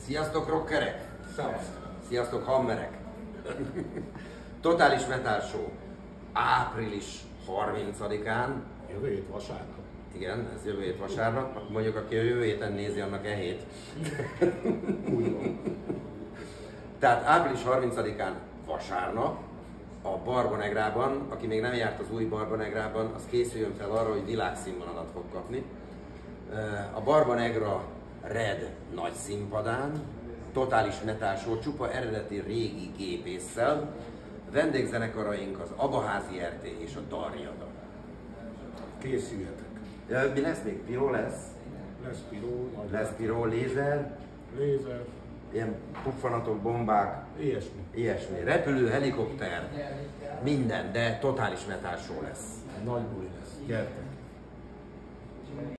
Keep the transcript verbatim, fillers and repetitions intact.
Sziasztok rockerek! Szevasztok! Sziasztok hammerek! Totális Metal Show április harmincadikán. Jövő hét vasárnap. Igen, ez jövő hét vasárnap. Mondjuk aki a jövő héten nézi, annak e hét. Úgy van. Tehát április harmincadikán vasárnap a Barbonegrában, aki még nem járt az új Barbonegrában, az készüljön fel arra, hogy világszínvonalat fog kapni. A Barbonegra Red nagy színpadán, totális metal show, csupa eredeti régi gépésszel. Vendégzenekaraink az Abaházi er té és a Darjada. Készüljetek. Ja, mi lesz még? Piró lesz? Lesz piró, nagy Lesz piró, lézer, lézer, ilyen puffanatok, bombák, ilyesmi. ilyesmi. Repülő, helikopter, minden, de totális metal show lesz. Nagy buli lesz. Gyertek!